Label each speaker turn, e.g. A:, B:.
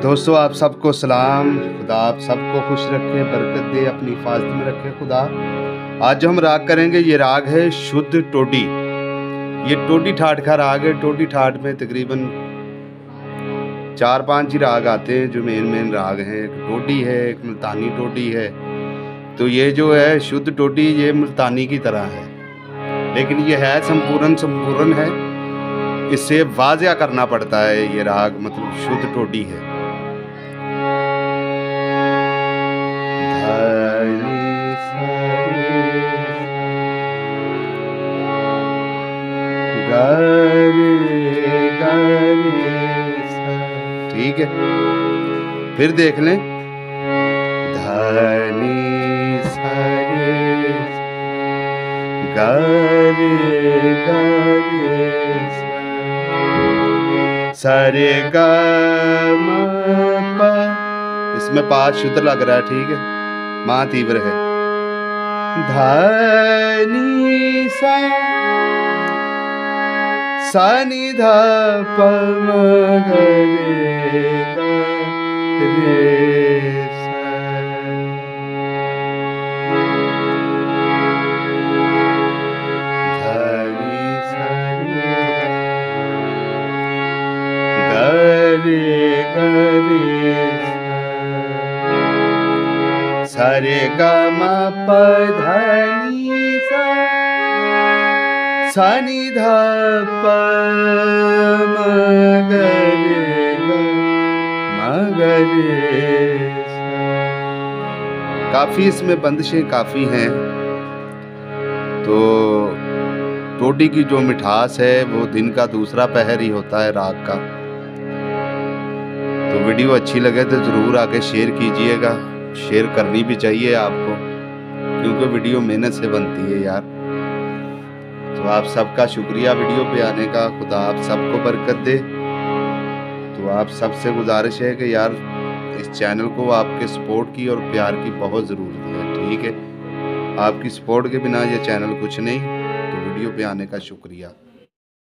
A: दोस्तों आप सबको सलाम। खुदा आप सबको खुश रखे, बरकत दे, अपनी हिफाजत में रखे खुदा। आज जो हम राग करेंगे ये राग है शुद्ध टोडी। ये टोडी ठाठ का राग है। टोडी ठाठ में तकरीबन 4-5 ही राग आते हैं जो मेन राग हैं। एक टोडी है, एक मुल्तानी टोडी है। तो ये जो है शुद्ध टोडी ये मुल्तानी की तरह है, लेकिन ये है संपूर्ण है। इससे वाज़िया करना पड़ता है। ये राग मतलब शुद्ध टोडी है। ठीक है, फिर देख लें। धनी सरे गरे गरे सरे ग म प। इसमें पाँच शुद्ध लग रहा है, ठीक है। माँ तीव्र है। धनी सा नि ध प म ग रे ग रे सा। धनी सा ग रे ग रे सा रे ग म प धनी सा नि ध प म ग रे ग म ग रे सा। काफ़ी इसमें बंदिशें काफ़ी हैं। तो टोडी की जो मिठास है वो दिन का दूसरा पहर ही होता है राग का। तो वीडियो अच्छी लगे तो ज़रूर आके शेयर कीजिएगा। शेयर करनी भी चाहिए आपको, क्योंकि वीडियो मेहनत से बनती है यार। तो आप सबका शुक्रिया वीडियो पे आने का। खुदा आप सबको बरकत दे। तो आप सबसे गुजारिश है कि यार इस चैनल को आपके सपोर्ट की और प्यार की बहुत ज़रूरत है, ठीक है। आपकी सपोर्ट के बिना ये चैनल कुछ नहीं। तो वीडियो पे आने का शुक्रिया।